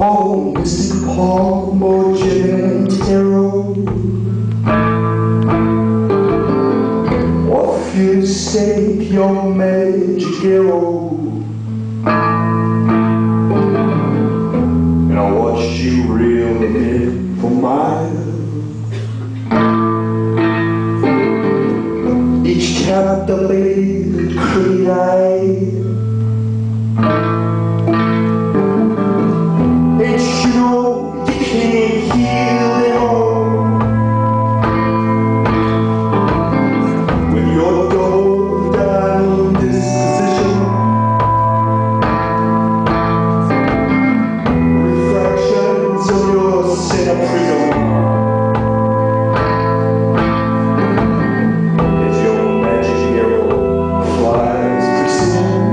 Oh, Mr. Paul, more gentle. Off you stake your magic arrow, and I watched you reel it for miles. Each captivated crooked eye, and you know you can't heal them all. With your dull down disposition, refractions of your center prism, as your magic arrow flies precision.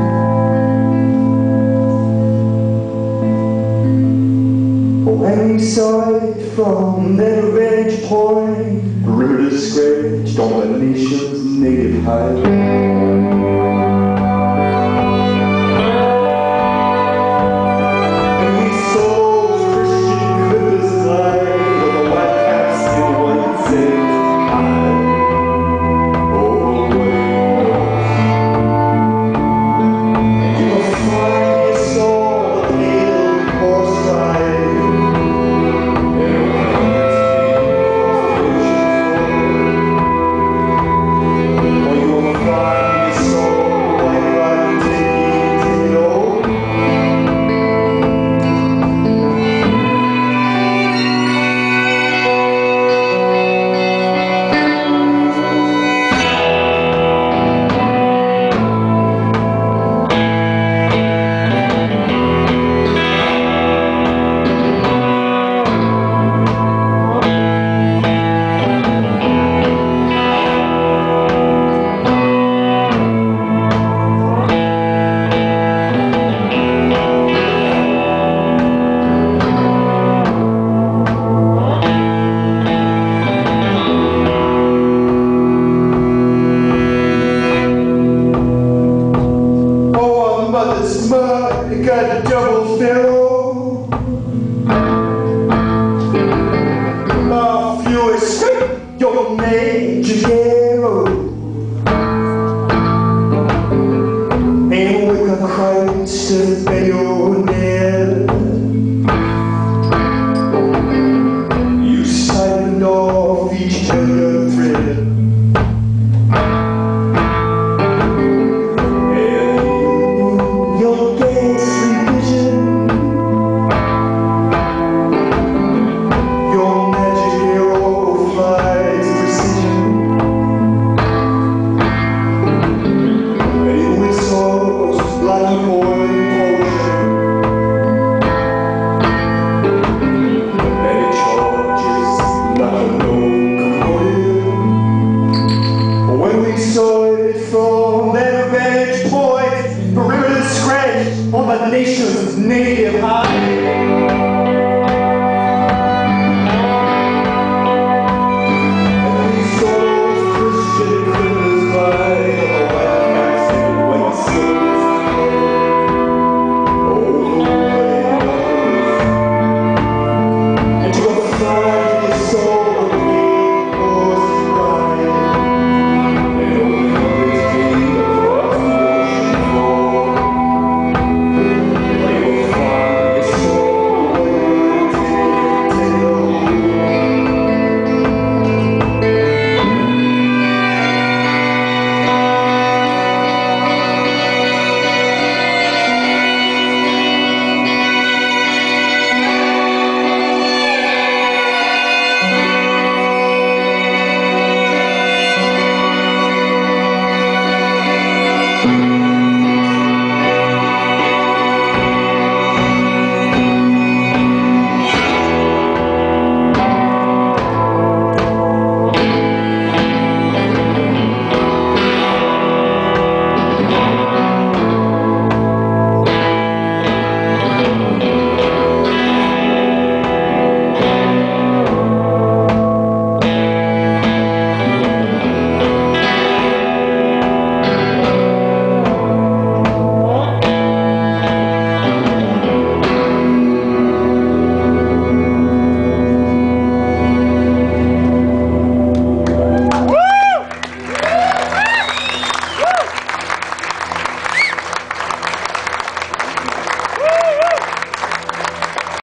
When we saw it from their vantage point, the river scratched on the nation's native highway. And we saw Christian clippers glide with the white caps in one set high over the way north. And you will find you saw the pale horse ride. It got a double barrel. If you escape your magic arrow, and with a Christ at your bayonet, you siphoned off each other thread. Saw it from their vantage point, the river scratched on the nation's native high.